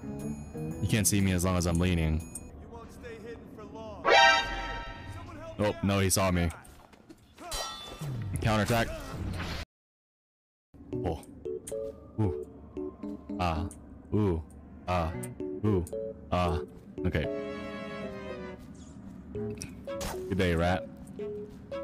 You can't see me as long as I'm leaning. You won't stay hidden for long. Oh, no, he saw me. Counterattack. Oh. Ooh. Ah. Ooh. Ah. Ooh. Ah. Okay. Good day, rat.